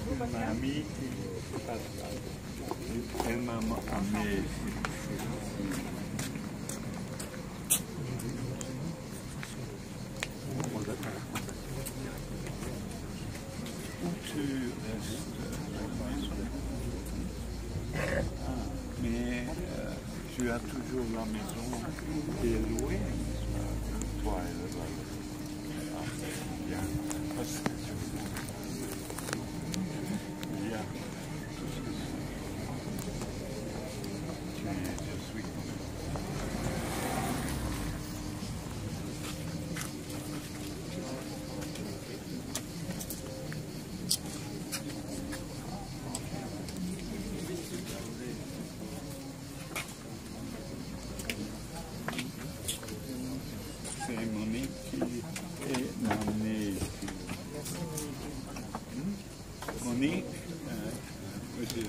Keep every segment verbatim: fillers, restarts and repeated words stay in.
une amie qui elle m'a amené où tu restes ah, mais euh, tu as toujours la maison qui est louée, toi et le valet. Ah, bien. Parce que bien. Tu es, je suis c'est Monique qui est amenée ici. Hmm? Monique, euh, oui, c'est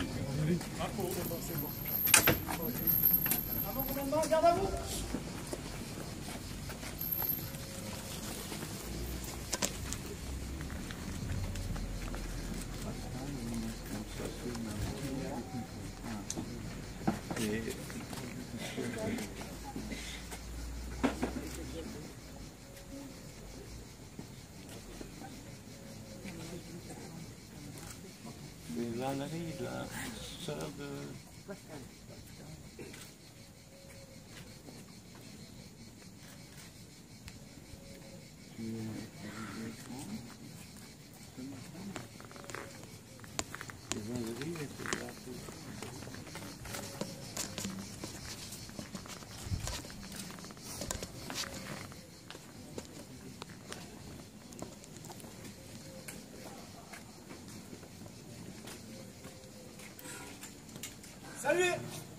Avant commandement, garde à vous. Et Valérie, la sœur de... Tu es arrivée quand ce matin? Et Valérie était là pour... Salut.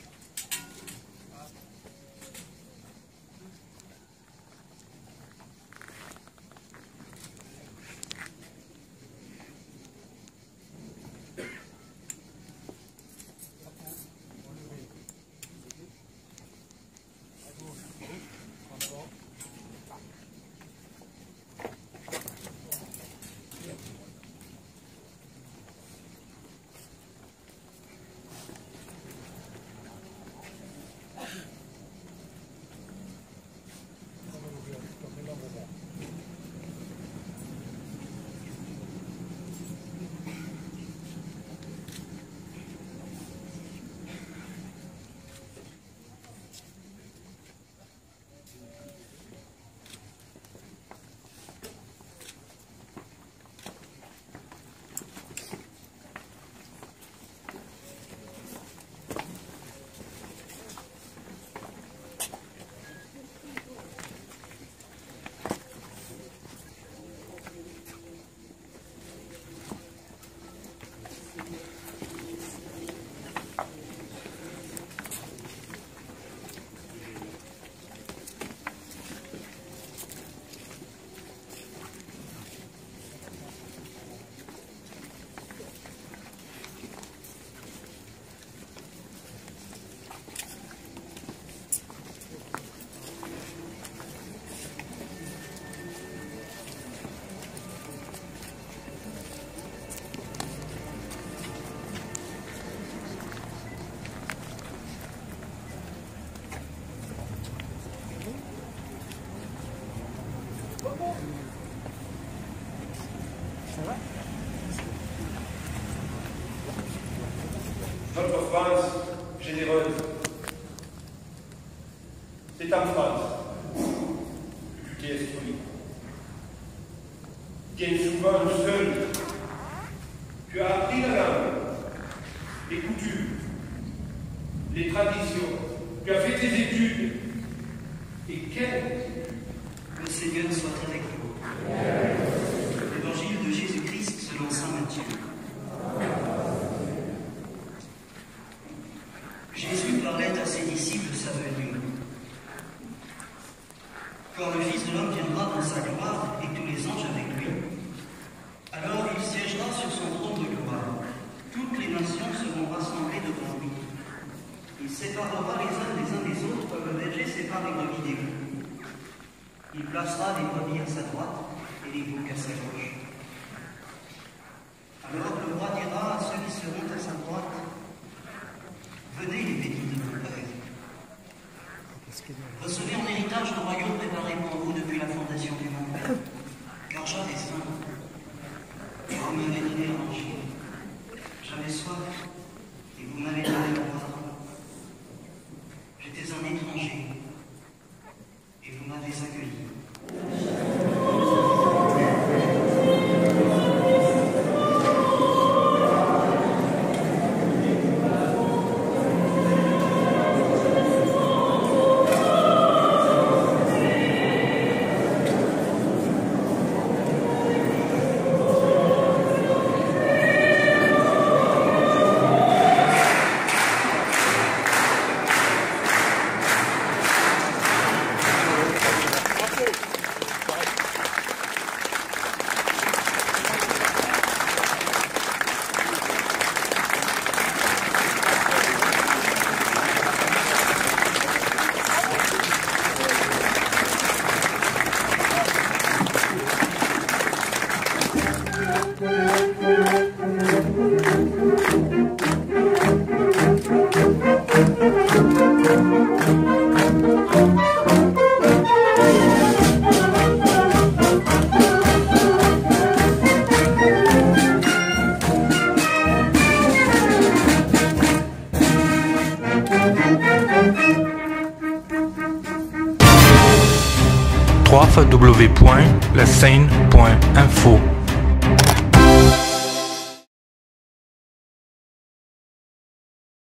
Notre France généreuse, c'est en France que tu t'es instruit. Bien souvent seul, tu as appris la langue, les coutumes, les traditions, tu as fait tes études. Et quelles Le Seigneur soit avec vous. L'évangile de Jésus-Christ selon saint Matthieu. Jésus parlait à ses disciples sa venue. Quand le Fils de l'homme viendra dans sa gloire et tous les anges avec lui, alors il siégera sur son trône de gloire. Toutes les nations seront rassemblées devant lui. Il séparera les uns des uns des autres comme le berger sépare les brebis des loups. Il placera les brebis à sa droite et les boucs à sa gauche. Alors le Recevez en héritage le royaume préparé pour vous depuis la fondation du monde. Car j'avais faim, et vous m'avez donné à manger. J'avais soif, et vous m'avez donné à boire. J'étais un étranger, et vous m'avez accueilli. w w w point la seine point info